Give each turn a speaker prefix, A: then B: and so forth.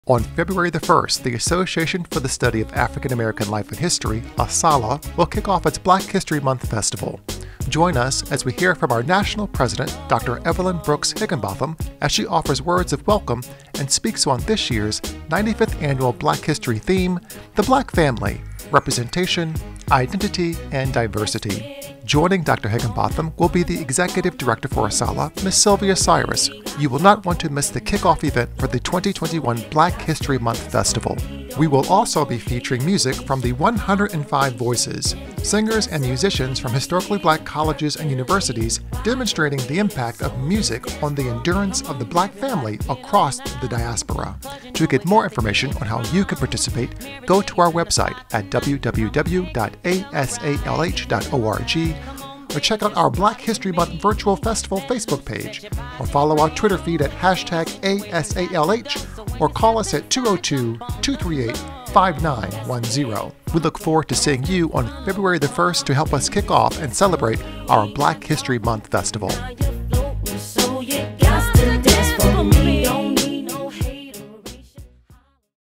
A: On February the 1st, the Association for the Study of African American Life and History, ASALH, will kick off its Black History Month Festival. Join us as we hear from our National President, Dr. Evelyn Brooks Higginbotham, as she offers words of welcome and speaks on this year's 95th Annual Black History theme, The Black Family, Representation, Identity, and Diversity. Joining Dr. Higginbotham will be the Executive Director for ASALH, Ms. Sylvia Cyrus. You will not want to miss the kickoff event for the 2021 Black History Month Festival. We will also be featuring music from the 105 Voices, singers and musicians from historically black colleges and universities demonstrating the impact of music on the endurance of the black family across the diaspora. To get more information on how you can participate, go to our website at www.asalh.org or check out our Black History Month Virtual Festival Facebook page, or follow our Twitter feed at #ASALH, or call us at 202-238-5910. We look forward to seeing you on February the 1st to help us kick off and celebrate our Black History Month Festival.